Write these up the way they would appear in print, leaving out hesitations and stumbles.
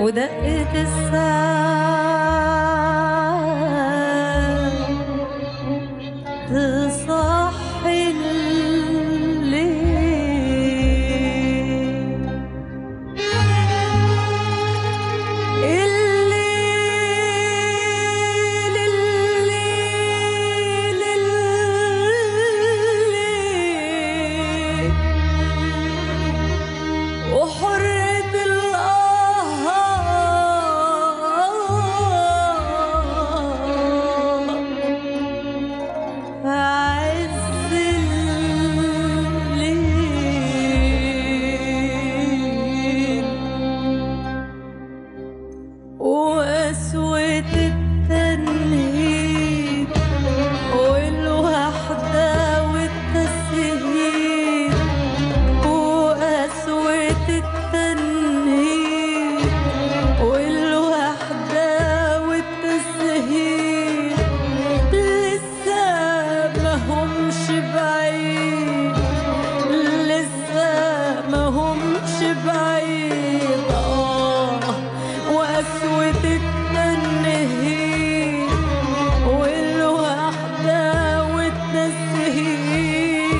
ودقة الساعة تصحي الليل، الليل الليل الليل، وحرة عز الليل، وقسوة التنهيد والوحدة والتسهيل، وقسوة التنهيد والوحدة والتسهيل، لسه ما همش بعيد، لسه ما همش بعيد. وقسوة التنهيد والوحدة والتسهيل،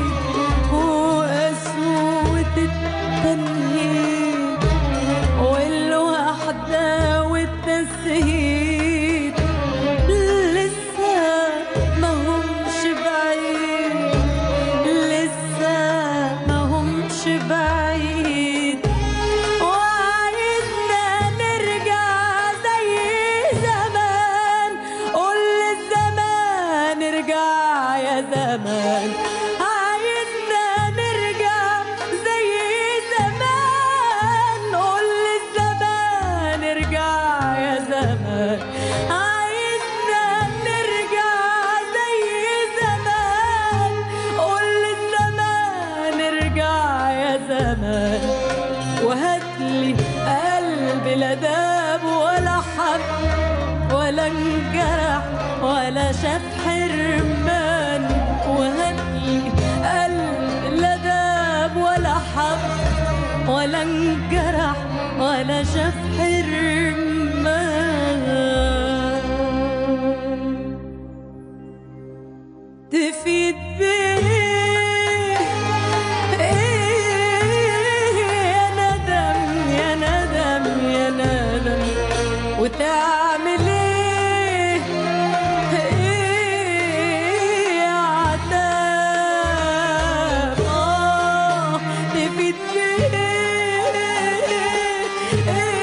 وقسوة التنهيد والوحدة والتسهيل، لسه ما همش بعيد، لسه ما همش بعيد. وعايزنا نرجع زي زمان، قول للزمان ارجع يا زمان. عايزنا نرجع زي زمان، قول للزمان ارجع يا زمان. عايزنا نرجع زي زمان، قول للزمان ارجع يا زمان. وهاتلي قلب لا داب ولا حب ولا انجرح ولا شاف حرمان، وهاتلي قلب لا داب ولا حب ولا انجرح ولا شاف حرمان. تفيد بيه يا ندم يا ندم يا ندم، وتعمل ايه يا عتاب. تفيد بيه